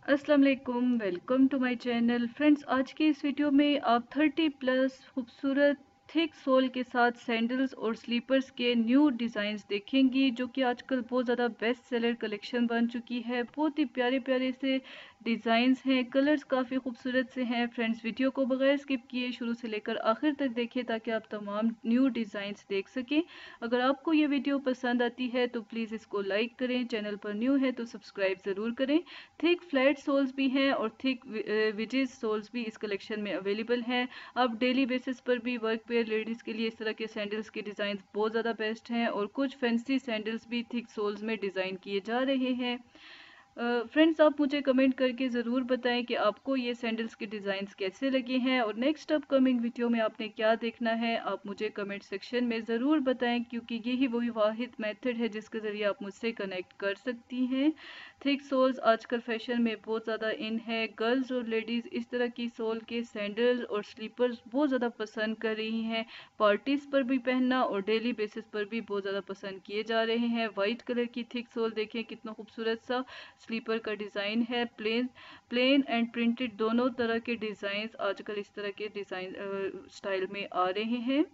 अस्सलाम वालेकुम, welcome to my channel. Friends, आज की इस वीडियो में आप 30 प्लस खूबसूरत थिक सोल के साथ सैंडल्स और स्लीपर्स के न्यू डिज़ाइंस देखेंगी, जो कि आजकल बहुत ज़्यादा बेस्ट सेलर कलेक्शन बन चुकी है। बहुत ही प्यारे प्यारे से डिज़ाइंस हैं, कलर्स काफ़ी खूबसूरत से हैं। फ्रेंड्स, वीडियो को बगैर स्किप किए शुरू से लेकर आखिर तक देखिए ताकि आप तमाम न्यू डिज़ाइंस देख सकें। अगर आपको ये वीडियो पसंद आती है तो प्लीज़ इसको लाइक करें, चैनल पर न्यू है तो सब्सक्राइब ज़रूर करें। थिक फ्लैट सोल्स भी हैं और थिक विजेस सोल्स भी इस कलेक्शन में अवेलेबल हैं। अब डेली बेसिस पर भी वर्क वेयर लेडीज़ के लिए इस तरह के सैंडल्स के डिज़ाइन बहुत ज़्यादा बेस्ट हैं और कुछ फैंसी सैंडल्स भी थिक सोल्स में डिज़ाइन किए जा रहे हैं। फ्रेंड्स, आप मुझे कमेंट करके ज़रूर बताएं कि आपको ये सैंडल्स के डिज़ाइंस कैसे लगे हैं और नेक्स्ट अपकमिंग वीडियो में आपने क्या देखना है आप मुझे कमेंट सेक्शन में ज़रूर बताएं, क्योंकि यही वही वाहिद मेथड है जिसके ज़रिए आप मुझसे कनेक्ट कर सकती हैं। थिक सोल्स आजकल फैशन में बहुत ज़्यादा इन है। गर्ल्स और लेडीज़ इस तरह की सोल के सैंडल्स और स्लीपर्स बहुत ज़्यादा पसंद कर रही हैं। पार्टीज़ पर भी पहनना और डेली बेसिस पर भी बहुत ज़्यादा पसंद किए जा रहे हैं। वाइट कलर की थिक सोल देखें कितना खूबसूरत सा स्लीपर का डिज़ाइन है। प्लेन एंड प्रिंटेड दोनों तरह के डिज़ाइंस आजकल इस तरह के डिज़ाइन स्टाइल में आ रहे हैं।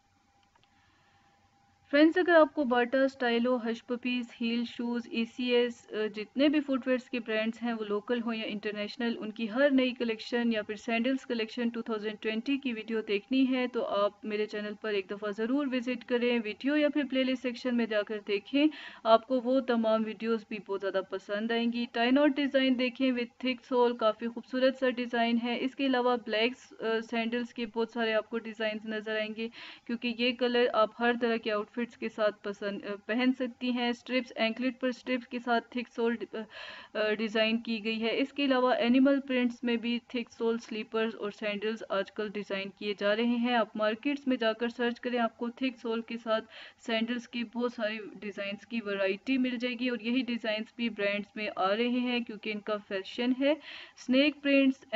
फ्रेंड्स, अगर आपको Bata, Stylo, Hush Puppies, heel shoes, ACS जितने भी फुटवेयर्स के ब्रांड्स हैं वो लोकल हो या इंटरनेशनल, उनकी हर नई कलेक्शन या फिर सैंडल्स कलेक्शन 2020 की वीडियो देखनी है तो आप मेरे चैनल पर एक दफ़ा ज़रूर विजिट करें। वीडियो या फिर प्लेलिस्ट सेक्शन में जाकर देखें, आपको वो तमाम वीडियोस भी बहुत ज़्यादा पसंद आएंगी। टाई नॉट डिज़ाइन देखें विद थिक सोल, काफ़ी खूबसूरत सा डिज़ाइन है। इसके अलावा ब्लैक सैंडल्स के बहुत सारे आपको डिज़ाइन नज़र आएंगे, क्योंकि ये कलर आप हर तरह के आउटफिट्स के साथ पहन सकती हैं। स्ट्रिप्स, एंकलेट पर स्ट्रिप्स के साथ थिक सोल डिज़ाइन की गई है। इसके अलावा एनिमल प्रिंट्स में भी थिक सोल स्लीपर्स और सैंडल्स आजकल डिज़ाइन किए जा रहे हैं। आप मार्केट्स में जाकर सर्च करें, आपको थिक सोल के साथ सैंडल्स की बहुत सारी डिज़ाइंस की वैरायटी मिल जाएगी और यही डिज़ाइंस भी ब्रांड्स में आ रहे हैं क्योंकि इनका फैशन है। स्नेक प्रिंट्स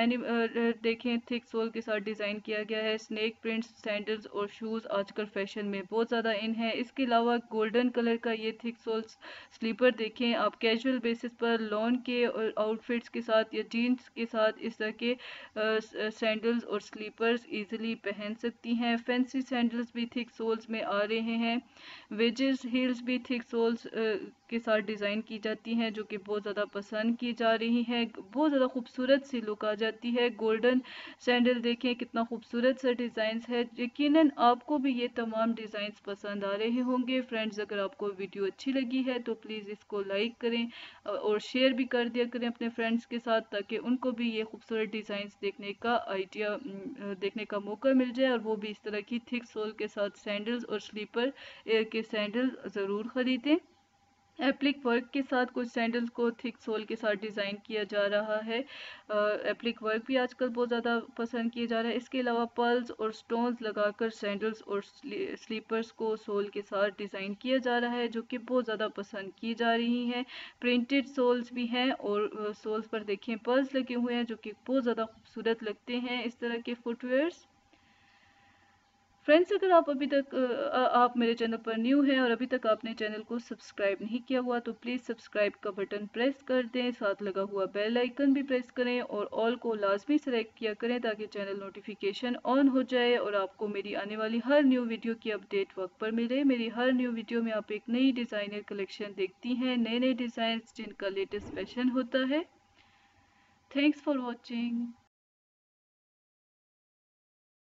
देखें, थिक सोल के साथ डिज़ाइन किया गया है। स्नेक प्रिंट्स सैंडल्स और शूज़ आजकल फैशन में बहुत ज़्यादा इन है। इसके अलावा गोल्डन कलर का ये थिक सोल स्लीपर देखें, आप कैजुअल बेसिस पर लॉन के आउटफिट्स के साथ या जीन्स के साथ इस तरह के सैंडल्स और स्लीपर्स इजीली पहन सकती हैं। फैंसी सैंडल्स भी थिक सोल्स में आ रहे हैं। वेजेस हील्स भी थिक सोल्स के साथ डिज़ाइन की जाती हैं, जो कि बहुत ज़्यादा पसंद की जा रही हैं। बहुत ज़्यादा खूबसूरत सी लुक आ जाती है। गोल्डन सैंडल देखें कितना खूबसूरत सा डिज़ाइंस है। यकीनन आपको भी ये तमाम डिज़ाइंस पसंद आ रहे होंगे। फ्रेंड्स, अगर आपको वीडियो अच्छी लगी है तो प्लीज़ इसको लाइक करें और शेयर भी कर दिया करें अपने फ्रेंड्स के साथ, ताकि उनको भी ये खूबसूरत डिज़ाइंस देखने का आइडिया देखने का मौका मिल जाए और वो भी इस तरह की थिक सोल के साथ सैंडल्स और स्लीपर के सैंडल ज़रूर ख़रीदें। एप्लिक वर्क के साथ कुछ सैंडल्स को थिक सोल के साथ डिज़ाइन किया जा रहा है। एप्लिक वर्क भी आजकल बहुत ज़्यादा पसंद किया जा रहा है। इसके अलावा पर्ल्स और स्टोन्स लगाकर सैंडल्स और स्लीपर्स को सोल के साथ डिज़ाइन किया जा रहा है, जो कि बहुत ज़्यादा पसंद की जा रही हैं। प्रिंटेड सोल्स भी हैं और सोल्स पर देखें पर्ल्स लगे हुए हैं, जो कि बहुत ज़्यादा खूबसूरत लगते हैं इस तरह के फुटवेयर्स। फ्रेंड्स, अगर आप अभी तक आप मेरे चैनल पर न्यू हैं और अभी तक आपने चैनल को सब्सक्राइब नहीं किया हुआ तो प्लीज़ सब्सक्राइब का बटन प्रेस कर दें, साथ लगा हुआ बेल आइकन भी प्रेस करें और ऑल को लाजमी सेलेक्ट किया करें ताकि चैनल नोटिफिकेशन ऑन हो जाए और आपको मेरी आने वाली हर न्यू वीडियो की अपडेट वक्त पर मिले। मेरी हर न्यू वीडियो में आप एक नई डिज़ाइनर कलेक्शन देखती हैं, नए नए डिज़ाइन जिनका लेटेस्ट फैशन होता है। Thanks for watching.